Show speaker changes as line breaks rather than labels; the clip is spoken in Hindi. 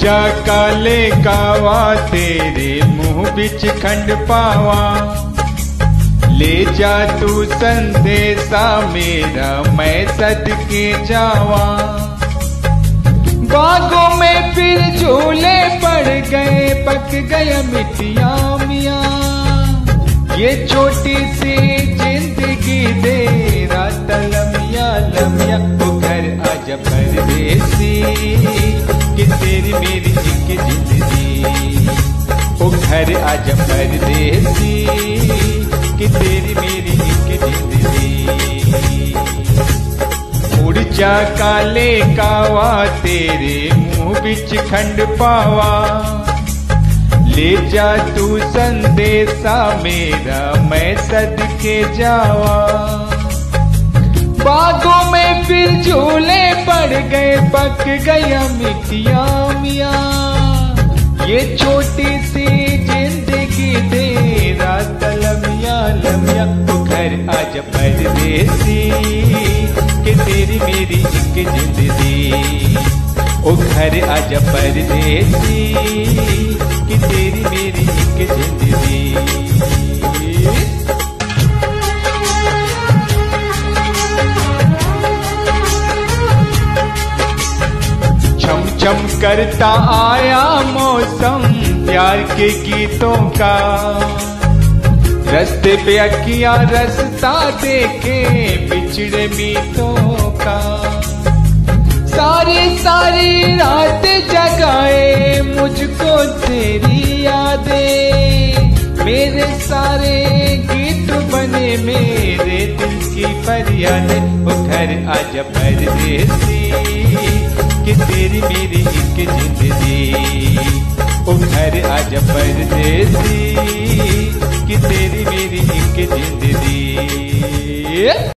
जा काले कावा तेरे मुंह बिच खंड पावा। ले जा तू संदेशा मेरा मैं सदके जावा। बागों में फिर झूले पड़ गए पक गया मिटिया मिया। ये छोटी सी जिंदगी दे रात लमिया लमिया। वो घर आजा परदेसी कि तेरी मेरी एक जिंदगी। वो घर आजा परदेसी कि तेरी मेरी एक जिंदगी। उड़ जा काले कावा तेरे मुंह बिच खंड पावा। ले जा तू संदेशा मेरा मैं सदके जावा। बागों में फिर झूले पड़ गए पक गया मिटिया मिया। ये छोटी सी जिंदगी दे रात लमिया लमिया। तो घर आजा परदेसी कि तेरी मेरी एक जिंदगी। ओ घर आजा परदेसी कि तेरी मेरी एक जिंदगी। छम छम करता आया मौसम प्यार के गीतों का। रास्ते पे अखियां रास्ता देखे बिछड़े मीतों का। सारी सारी रात जगाए मुझको तेरी यादें। मेरे सारे गीत बने मेरे दिल की फरियादें। वो घर आजा परदेसी कि तेरी मेरी एक जिंदगी। वो घर आजा परदेसी कि तेरी मेरी एक जिंदगी।